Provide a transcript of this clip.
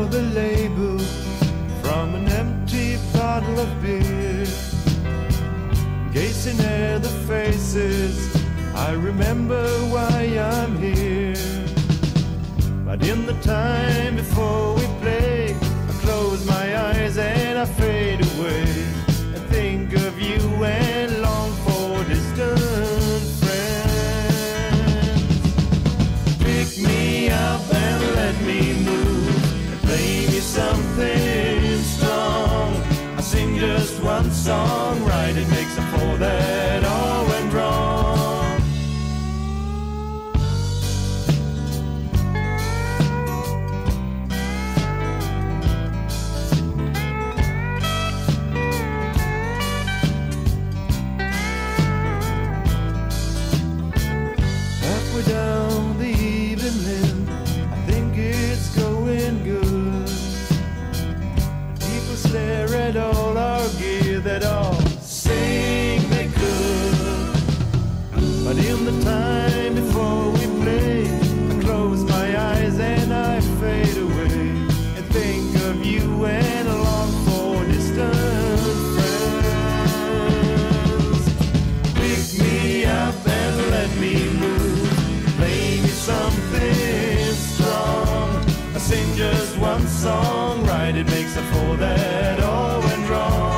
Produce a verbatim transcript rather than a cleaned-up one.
the label from an empty bottle of beer. Gazing at the faces, I remember why I'm here. But in the time before we play, I close my eyes and I fade away and think of you and long for distant friends. Pick me up and let me move and play me something strong. I sing just one song, right? It makes up for that all went wrong. Down the evening, I think it's going good. People stare at all our gear that all sing they could. But in the time before we play, I close my eyes and I fade away and think of you and long for distant friends. Pick me up and let me move, something strong. I sing just one song, right? It makes up for that all went wrong.